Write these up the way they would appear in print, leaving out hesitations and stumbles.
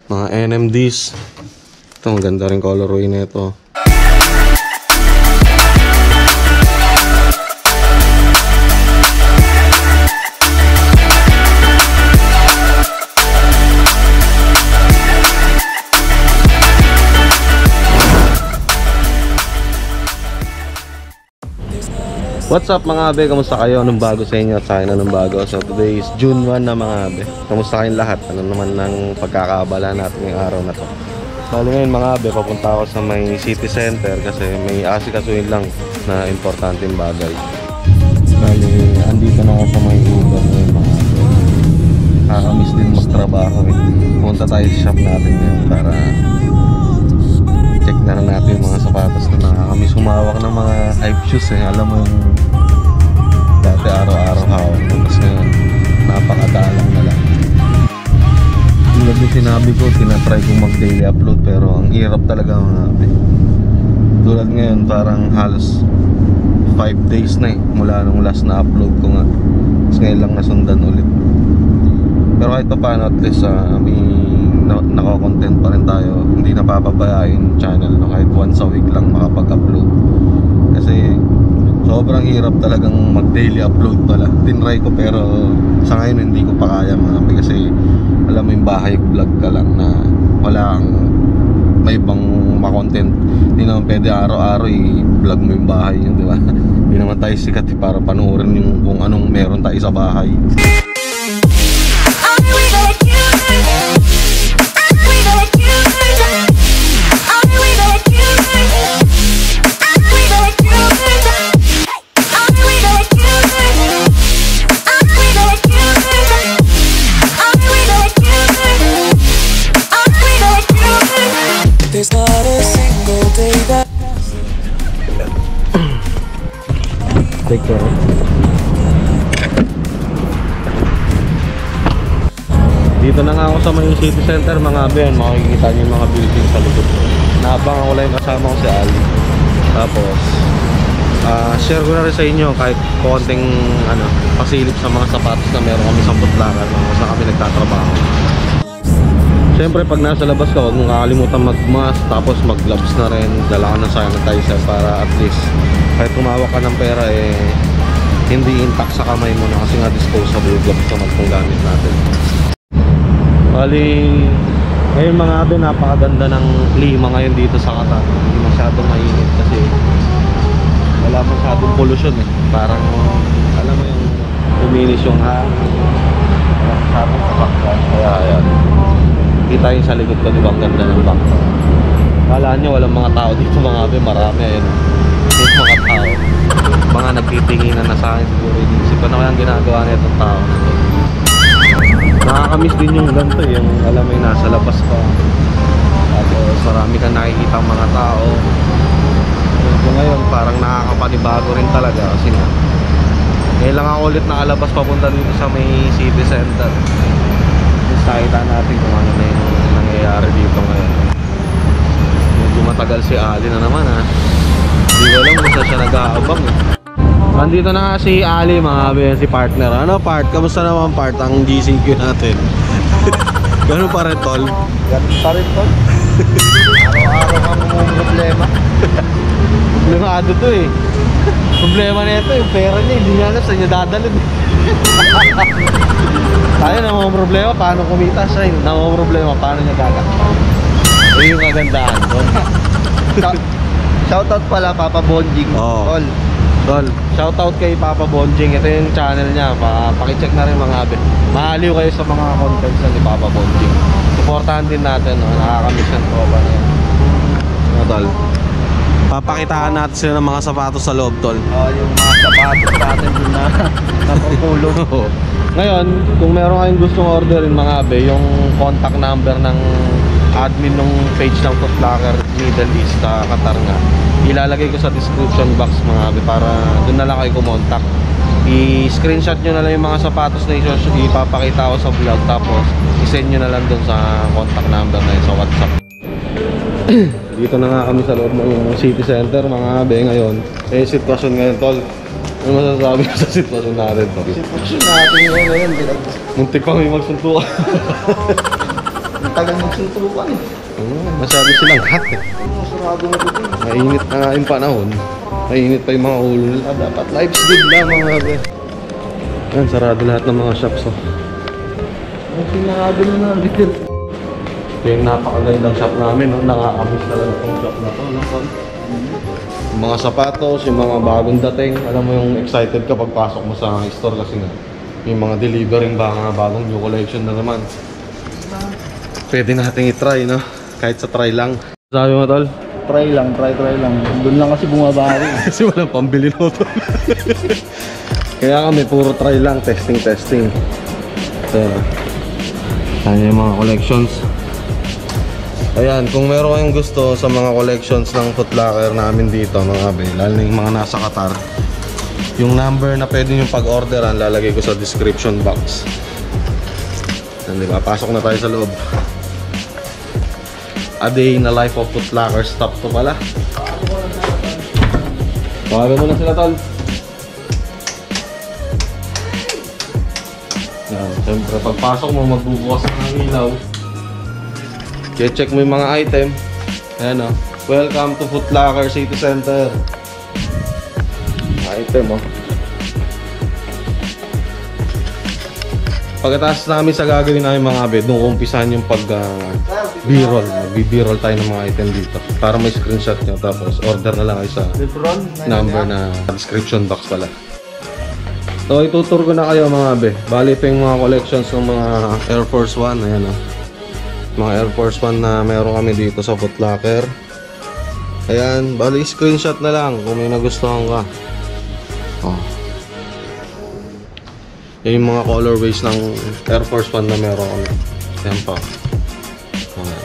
Mga NMDs. Ito, maganda rin colorway na ito. What's up mga abe? Kamusta kayo? Anong bago sa inyo? At sa akin anong bago? So today is June 1 na mga abe. Kamusta kayong lahat? Ano naman ng pagkakaabala natin ngayong araw na to? Bali ngayon mga abe, papunta ako sa may city center kasi may asikasuhin lang na importanteng bagay. Bali, andito na ako sa may Uber ngayon mga abe. Nakakamiss din magtrabaho eh. Punta tayo sa shop natin ngayon para check na lang natin yung mga sapatos na nakakamiss humawak ng mga hype shoes eh. Alam mo yung dati araw-araw hawak, tapos ngayon napakadalang na lang. Tulad yung sinabi ko, tinatry kong mag daily upload pero ang hirap talaga mga abe. Tulad ngayon parang halos 5 days na eh mula nung last na upload ko nga, tapos ngayon lang nasundan ulit. Pero kahit pa paano, at least may nako-content pa rin tayo. Hindi napapabayaan yung channel, no? Kahit once a week lang makapag-upload. Kasi sobrang hirap talagang mag-daily upload pala. Tinry ko pero sa ngayon hindi ko pa kaya mga abe. Kasi alam mo yung bahay vlog ka lang na wala kang may ibang makontent. Hindi naman pwede araw-araw i-vlog mo yung bahay yun, di ba? Hindi naman tayo sikat para panuorin yung kung anong meron tayo sa bahay. There's not a single day that Take care. Dito na nga ako sa may city center mga abe. Makikita niyo yung mga building sa likod. Naabang ako lang kasama ko si Ali. Tapos share ko na rin sa inyo kahit konting pasilip sa mga sapatos na meron kami sa Putlakan kung saan kami nagtatrabaho. Siyempre pag nasa labas ka, huwag mong kakalimutan mag-mask, tapos mag-gloves na rin, dala ka ng sanitizer para at least kahit tumawak ka ng pera hindi intact sa kamay mo na, kasi nga disposable gloves naman kung gamit natin. Bali, ngayon mga abe, napakaganda ng klima ngayon dito sa Qatar. Hindi masyadong mainit kasi wala masyadong pollution eh. Parang alam mo yung luminis yung hangin, wala masyadong kapakyan. Kaya ayan, kita yung sa likod ko, diba ang ganda ng background. Kala nyo walang mga tao dito mga abe, marami ayun. Yung mga tao, mga nagtitinginan na sa akin siguro. Inisip ko na kaya ang ginagawa na itong tao na to. Nakakamiss din yung ganito, yung alam mo yung nasa labas ka, tapos marami kang nakikita ang mga tao. So ngayon parang nakakapanibago rin talaga kasi nga ngayon lang ako ulit nakalabas papunta dito sa may city center. Nakita natin kung ano na yung nangyayari dito ngayon. Medyo matagal si Ali na naman ha. Hindi ko alam kung saan siya nag-aabang eh. Nandito na nga si Ali mga abe, si partner. Ano part? Kamusta naman part ang GCQ natin? Ganun pa rin tol? Ganun pa rin tol? Araw-araw kang problema. Problemado to eh. Problema na ito, yung pera niya, hindi niya alam saan niya dadalhin. Tayo na mga problema, paano kumita siya, na mga problema, paano niya gagawin. Ayun yung kagandahan doon. Shoutout pala Papa Bonjing. Tol. Tol, shoutout kay Papa Bonjing. Ito yung channel niya, pakicheck na rin mga abe. Mahaliw kayo sa mga contents ni Papa Bonjing. Supportahan din natin, no? Nakakamiss yan po ba yan. Tol, papakitaan natin sila ng mga sapatos sa loob tol. Yung mga sapatos natin dun na napapulog. Ngayon, kung meron kayong gustong orderin mga abe, yung contact number ng admin ng page ng Footlocker Middle East sa Qatar nga, ilalagay ko sa description box mga abe para dun na lang kayo kumontak. I-screenshot nyo na lang yung mga sapatos na ipapakita ko sa vlog, tapos i-send nyo na lang dun sa contact number na yun sa WhatsApp. Dito na nga kami sa loob ng city center mga abe ngayon. Sitwasyon ngayon tol, ano masasabi ko sa sitwasyon natin tol? Sitwasyon natin ngayon, muntik pa may magsuntukan. tagal magsuntukan eh. Masyado silang hot eh. Sarado na ito. Mainit na nga yung panahon. Mainit pa yung mga ulo nila. Dapat life's good na mga be. Yan, sarado lahat ng mga shops oh. Ang sinarado na na dito. Ito yung napakagandang shop namin oh. Nakakamiss talaga itong shop na to no? Yung mga sapatos, yung mga bagong dating. Alam mo yung excited ka pagpasok mo sa store kasi nga yung mga delivering mga bagong new collection na naman. Pwede natin i-try no? Kahit sa try lang. Sabi mo tol? Try lang. Doon lang kasi bumabawi. Kasi walang pambili no tol. Kaya kami puro try lang, testing. Ito yan yung mga collections. Ayan, kung meron kayong gusto sa mga collections ng Foot Locker namin dito mga be, lalo na yung mga nasa Qatar, yung number na pwede nyo pag-orderan lalagay ko sa description box. Yan, diba? Pasok na tayo sa loob. A day in the life of Foot Locker stop to pala. Tawagan mo na sila tol. Yan, siyempre pagpasok mo magbubukas ng ilaw. I-check mo yung mga item. Ayan o. Welcome to Foot Locker City Center. Item o. Pagkatapos namin sa gagawin namin mga abed, doon kumpisahan yung pag-b-roll. Mag-b-roll tayo ng mga item dito. Para may screenshot nyo. Tapos order na lang kayo sa number na description box pala. So itutur ko na kayo mga abe. Bali pa yung mga collections ng mga Air Force One. Ayan o. Mga Air Force One na meron kami dito sa Foot Locker. Ayan, bali screenshot na lang kung may nagustuhan ka. Oh. Yan yung mga colorways ng Air Force One na meron kami. Ayan pa. Ayan.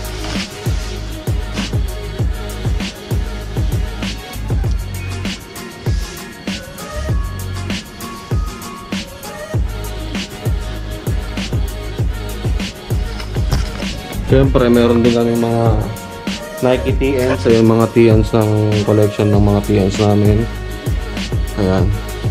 Siyempre, meron din kami mga Nike TNs. Yung mga TNs ng collection ng mga TNs namin. Ayan.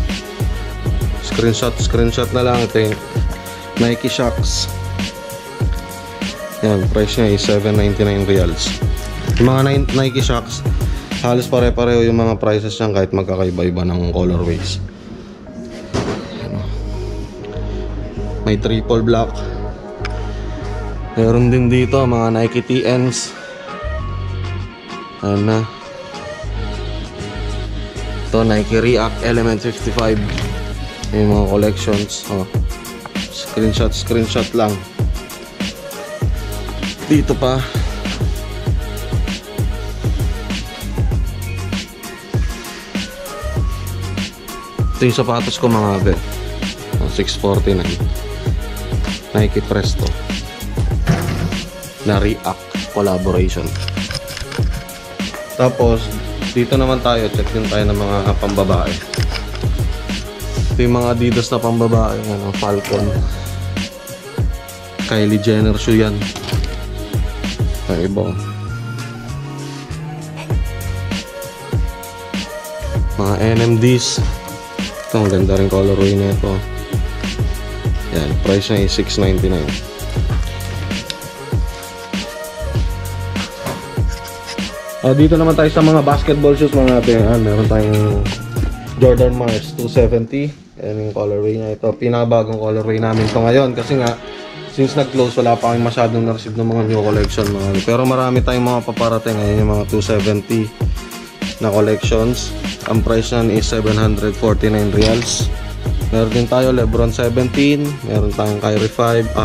Screenshot na lang. Ito yung Nike Shox. Ayan, price niya is 799 reals. Yung mga Nike Shox, halos pare-pareho yung mga prices niyan kahit magkakaiba-iba ng colorways. Ayan. May triple black. Meron din dito mga Nike TNs. Ayan na. Ito Nike React Element 55. Yung mga collections. Oh. Screenshot lang. Dito pa. Ito yung sapatos ko mga be. 649. Nike Presto na React collaboration. Tapos dito naman tayo, check din tayo ng mga pambabae. Ito yung mga Adidas na pambabae, ano, Falcon, Kylie Jenner shoe yan. Ay, iba. Mga NMDs. Ito, ang ganda rin colorway na ito. Yan, price niya is $699. Dito naman tayo sa mga basketball shoes mga ating. Meron tayong Jordan Mars 270. Yan yung colorway niya. Ito, pinakabagong colorway namin ito ngayon. Kasi nga, since nag-close, wala pa kami masyadong na-receive ng mga new collection. Pero marami tayong mga paparating. Ngayon yung mga 270 na collections. Ang price niyan is 749 reals. Meron din tayo Lebron 17. Meron tayong Kyrie 5.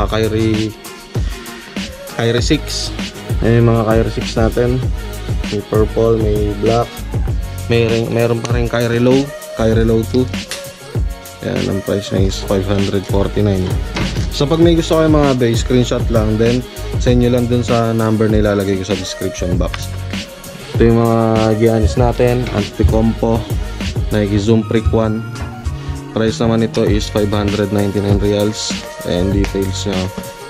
Kyrie 6. Yan yung mga Kyrie 6 natin. May purple, may black. Meron pa rin Kyrie Low 2. Yan, ang price niya is 549. So pag may gusto kayo mga base, screenshot lang, then send nyo lang dun sa number na ilalagay ko sa description box. Ito yung mga Giannis natin, Anticompo, Nike Zoom Freak 1. Price naman ito is 599 reals. And details niya.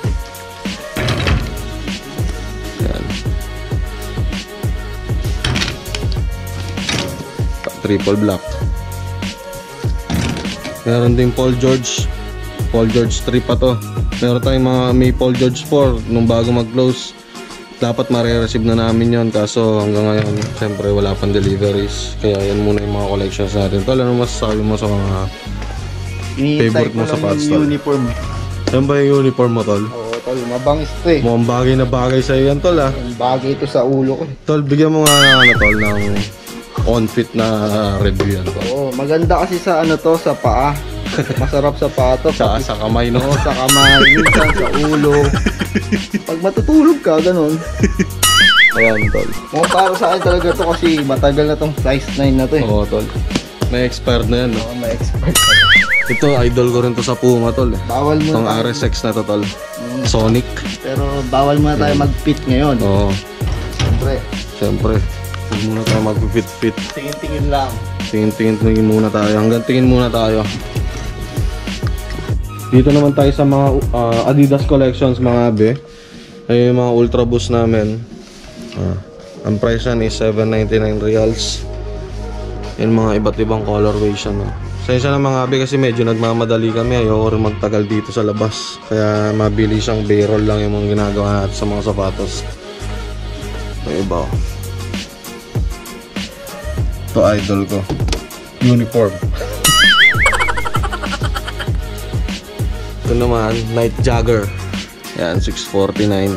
Triple black. Meron din Paul George 3 pa to. Meron tayong mga Maple George 4 nung bago mag-close. Dapat mare-receive na namin yon, kaso hanggang ngayon siyempre wala pang deliveries. Kaya yan muna yung mga collections natin. Tol, ano masasabi mo sa mga favorite mo sa pads, tol? Uniform. Yan ba yung uniform mo, tol? Oo, tol. Mabangis to eh. Mukhang bagay na bagay sa'yo yan, tol, ah. Ang bagay ito sa ulo ko. Tol, bigyan mo nga ano, tol, ng on-fit na review yan, tol. Oo, maganda kasi sa ano to, sa paa. Masarap sa paa to. Tsaka sa kamay, no? Oo, sa kamay, minsan sa ulo. Pag matutulog ka, ganun. Ayan, tol. Mga para sa akin talaga to kasi matagal na tong size 9 na to eh. Oo, tol. May expired na yan, no? Oo, may expert. Ito, idol ko rin to sa Puma, tol. Bawal Itong muna. RSX na to, tol. Sonic. Pero bawal muna tayo mag-fit ngayon. Oo, Siyempre, syempre. Hindi muna tayo mag-fit-fit. tingin-tingin lang. Tingin muna tayo. Hanggang tingin muna tayo. Dito naman tayo sa mga Adidas collections, mga abe. Ay yung mga Ultra Boost namin. Ang price yan is 799 reals. Yung mga iba't ibang colorways yan. Sensya na mga abe kasi medyo nagmamadali kami. Ayoko rin magtagal dito sa labas. Kaya mabili siyang B-roll lang yung mga ginagawa natin sa mga sapatos. May iba. Ito idol ko. Uniform. Ito naman, Night Jagger. Yan, 649.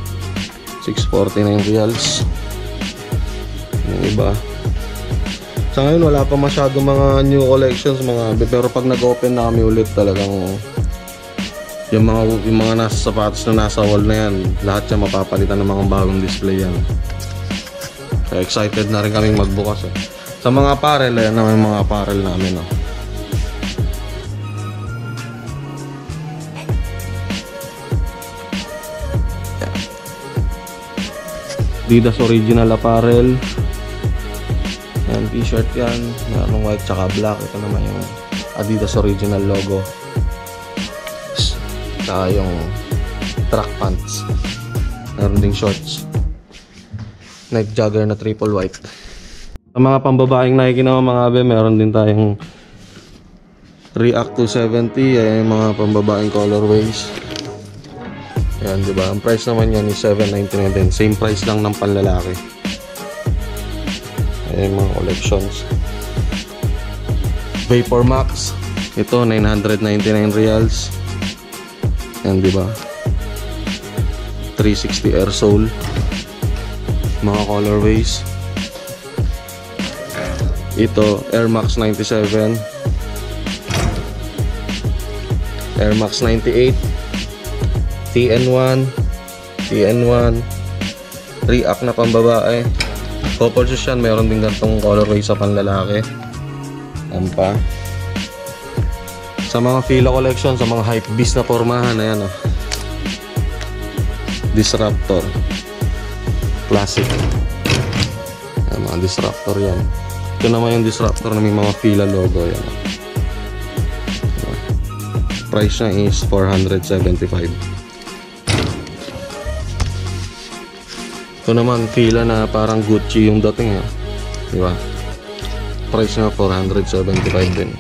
649 reals. Yung iba. Sa ngayon, wala pa masyado mga new collections, mga abe. Pero pag nag-open na kami ulit, talagang yung mga nasa sapatos na nasa wall na yan, lahat yan mapapalitan ng mga bagong display yan. Kaya excited na rin kaming magbukas eh. Sa mga apparel, ayan naman yung mga apparel namin, no? Adidas original apparel. Yan, t-shirt yan. Merong white tsaka black. Ito naman yung Adidas original logo. Tsaka yung track pants. Meron ding shorts. Night Jagger na triple white. Sa mga pambabaeng Nike naman mga abe, meron din tayong React 270. Ayan yung mga pambabaeng colorways. Ayan, diba? Ang price naman yan is 799 din. Same price lang ng panlalaki. Ayan yung mga collections. Vapor Max. Ito, 999 reals. Ayan, diba? 360 Air Sole. Mga colorways. Ito, Air Max 97. Air Max 98. TN1, React na pambabae. Couple shoes yan, meron din gantong colorway sa panlalaki. Yan pa. Sa mga Fila collection, sa mga hype beast na pormahan, ayan oh. Disruptor Classic. Ayan, mga Disruptor yan. Ito naman yung Disruptor na may mga Fila logo, yan oh. Price niya is 475. Ito naman, Fila na parang Gucci yung dating ha. Diba? Price na 475 din.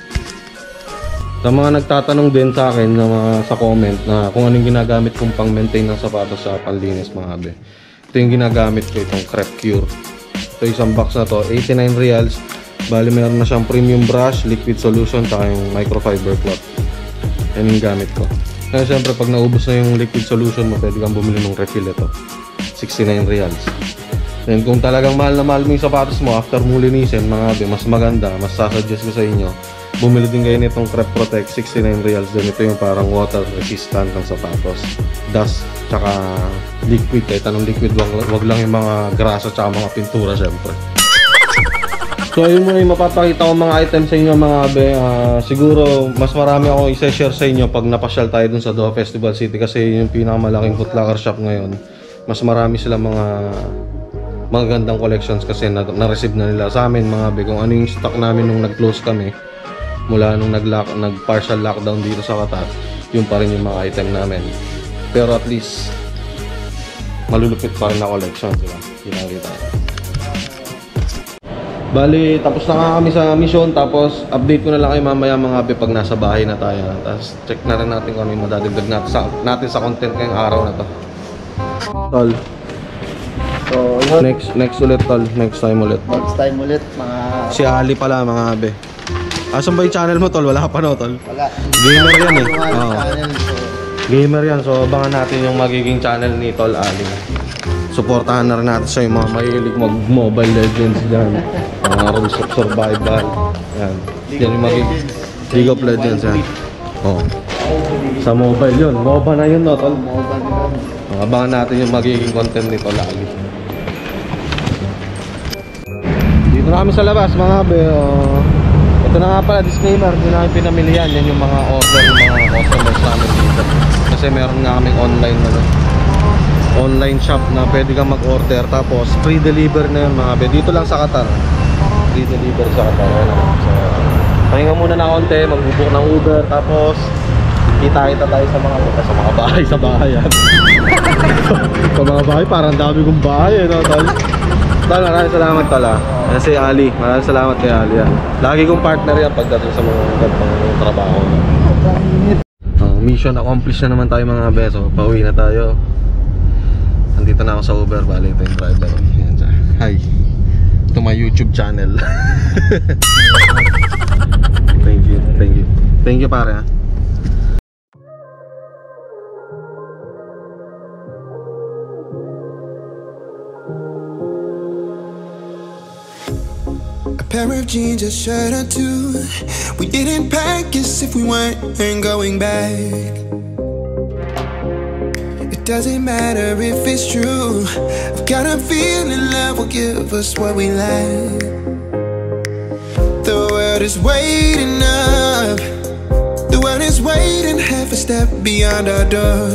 Sa mga nagtatanong din sa akin sa comment na kung anong ginagamit kong pang maintain ng sapatos sa panlinis mga abe. Ito yung ginagamit ko, itong Crep Cure. Ito isang box na to, 89 reals. Bali meron na siyang premium brush, liquid solution, saka yung microfiber cloth. Yan yung gamit ko. Kaya syempre pag naubos na yung liquid solution mo, pwede kang bumili ng refill ito. 69 reals. And kung talagang mahal na mahal mo yung sapatos mo after mo linisin mga abe, mas maganda, mas sasuggest ko sa inyo, bumili din kayo nitong Crep Protect 69 reals din. Ito yung parang water resistant ng sapatos, dust, tsaka liquid. Kahit anong liquid, wag lang yung mga grasa tsaka mga pintura syempre. So ayun muna yung mapapakita ko mga items sa inyo mga abe. Siguro mas marami akong i-share sa inyo pag napasyal tayo dun sa Doha Festival City, kasi yung pinakamalaking Foot Locker shop ngayon. Mas marami silang mga magagandang collections kasi na-receive na nila sa amin mga abe. Kung ano yung stock namin nung nag-close kami mula nung nag-partial lockdown dito sa Qatar, yun pa rin yung mga item namin. Pero at least malulupit pa rin na collection, diba? Kita. Bali, tapos na nga kami sa mission. Tapos update ko na lang kayo mamaya mga be pag nasa bahay na tayo. Tapos check na rin natin kung ano yung madadagdag natin sa content ngayong araw na to. Tol. So, yun. Next ulit tol. Next time ulit. Next time ulit, mga... Si Ali pala mga be. Asan ba yung channel mo tol? Wala ka pa no tol? Wala. Gamer yan eh. Oo. Channel, so... Gamer yan. So abangan natin yung magiging channel ni Tol Ali. Suportahan na rin natin siya yung mga mahilig mag-Mobile Legends dyan. Mga rules of survival. Yan. Yan yung magiging League of Legends yan. Oh. Sa mobile yun. MOBA na yun no tol? MOBA na yun. Abangan natin yung magiging content ni Tol Ali. Dito na kami sa labas mga be. Ito na nga pala disclaimer, hindi namin pinamilihan. Yan yung mga order ng mga customers namin dito. Kasi meron nga kaming online shop na pwede kang mag-order. Tapos free deliver na yun mga be. Dito lang sa Qatar. Free deliver sa Qatar. So, pahinga muna na konti, mag-book ng Uber. Tapos kita tayo sa mga bahay sa bahayan. Sa mga bahay, parang dami kong bahay no, tol. Tol, maraming salamat tol ah. Yan si Ali, maraming salamat kay Ali yan. Lagi kong partner yan pagdating sa mga gantong trabaho. Mission accomplished na naman tayo mga beso. Pauwi na tayo. Nandito na ako sa Uber, bali ito yung driver. Yan siya. Hi. To my YouTube channel. Thank you pare ah. Pair of jeans, a shirt or two. We didn't pack as if we weren't going back. It doesn't matter if it's true. I've got a feeling love will give us what we lack. The world is waiting up. The world is waiting half a step beyond our door.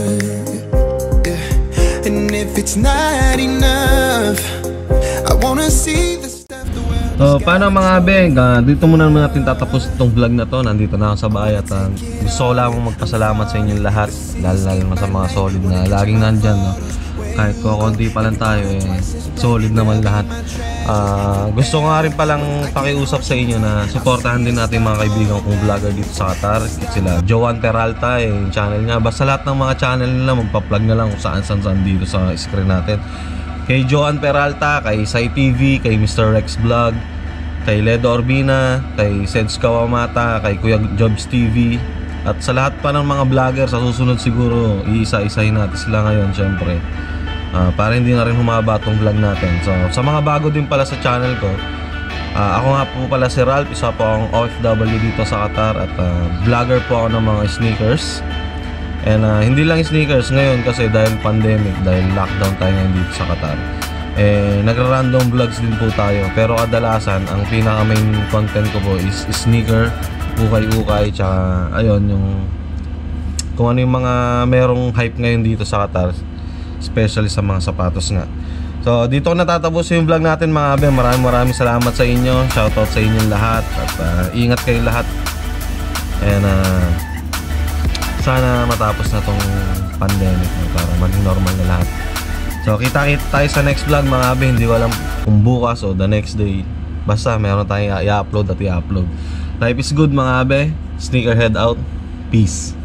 Yeah. And if it's not enough, I wanna see the So paano mga beng, dito muna natin tatapos itong vlog na to. Nandito na ako sa bahay at gusto ko lamang magpasalamat sa inyong lahat. Lalo sa mga solid na laging nandyan no? Kahit konti pa lang tayo solid naman lahat. Gusto ko nga rin palang pakiusap sa inyo na supportahan din natin mga kaibigan kong vlogger dito sa Qatar. Sila Joan Peralta yung channel niya. Basta lahat ng mga channel nila magpa-plug na lang kung saan dito sa screen natin. Kay Joan Peralta, kay Sai TV, kay Mr. Rex Vlog, kay Ledo Orbina, kay Seds Kawamata, kay Kuya Jobs TV, at sa lahat pa ng mga vlogger sa susunod siguro iisa-isahin natin sila ngayon syempre. Para hindi na rin humaba itong vlog natin. So sa mga bago din pala sa channel ko, ako nga po pala si Ralph, isa po akong OFW dito sa Qatar at vlogger po ako ng mga sneakers. And hindi lang sneakers ngayon kasi dahil pandemic, dahil lockdown tayo ngayon dito sa Qatar. Nagra-random vlogs din po tayo. Pero kadalasan, ang pinaka main content ko po is sneaker, ukay-ukay, tsaka ayun, yung kung ano yung mga merong hype ngayon dito sa Qatar, especially sa mga sapatos nga. So dito ko natatapos yung vlog natin mga abe. Maraming salamat sa inyo. Shoutout sa inyong lahat. At ingat kayo lahat. And sana matapos na tong pandemic para maging normal na lahat. So kita tayo sa next vlog mga abe. Hindi ko alam kung bukas o the next day. Basta meron tayong i-upload at i-upload. Life is good mga abe. Sneakerhead out. Peace.